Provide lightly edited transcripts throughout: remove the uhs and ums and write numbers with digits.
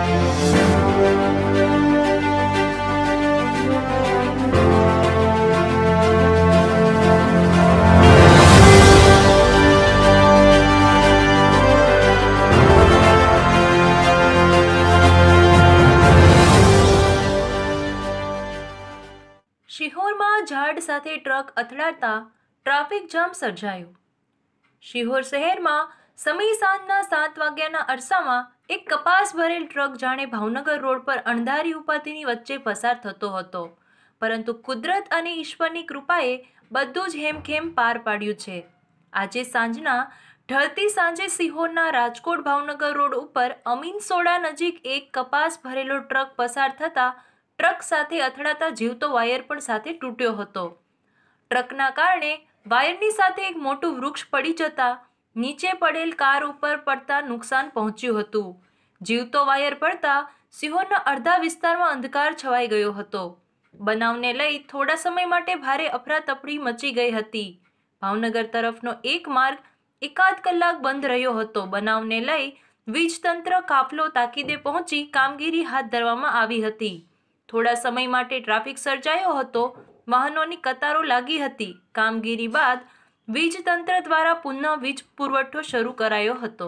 શિહોરમાં ઝાડ સાથે ટ્રક અથડાતા ટ્રાફિક જામ સર્જાયો। શિહોર શહેરમાં સમી સાંજના 7 વાગ્યાના અરસામાં એક કપાસ ભરેલ ટ્રક જાણે ભાવનગર રોડ પર અણધારી ઉપાધિની વચ્ચે પસાર થતો હતો, પરંતુ કુદરત અને ઈશ્વરની કૃપાએ બધું જ હેમખેમ પાર પાડ્યું છે। આજે સાંજના ઢળતી સાંજે શિહોરના રાજકોટ ભાવનગર રોડ ઉપર અમીનસોડા નજીક એક કપાસ ભરેલો ટ્રક પસાર થતા ટ્રક સાથે અથડાતા જીવતો વાયર પણ સાથે તૂટ્યો હતો। ટ્રકના કારણે વાયરની સાથે એક મોટું વૃક્ષ પડી જતા નીચે પડેલ કાર ઉપર પડતા નુકસાન પહોંચ્યું હતું। જીવતો વાયર પડતા શિહોરના અડધા વિસ્તારમાં અંધકાર છવાઈ ગયો હતો। બનાવને લઈ થોડા સમય માટે ભારે અફરાતફરી મચી ગઈ હતી। ભાવનગર તરફનો એક માર્ગ એકાદ કલાક બંધ રહ્યો હતો। બનાવને લઈ વીજતંત્ર કાફલો તાકીદે પહોંચી કામગીરી હાથ ધરવામાં આવી હતી। થોડા સમય માટે ટ્રાફિક સર્જાયો હતો, વાહનોની કતારો લાગી હતી। કામગીરી બાદ વીજતંત્ર દ્વારા પુનઃ વીજ પુરવઠો શરૂ કરાયો હતો।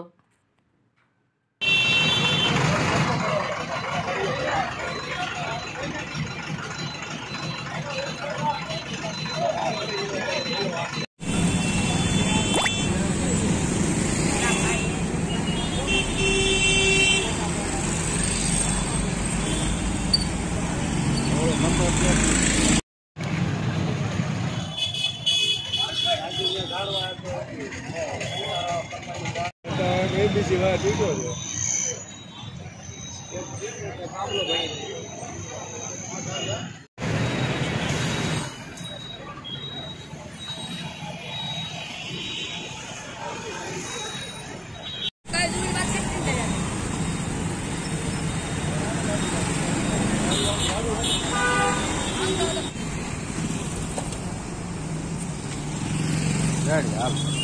બીજી વાત ઠીકો છે। રેડી હાલ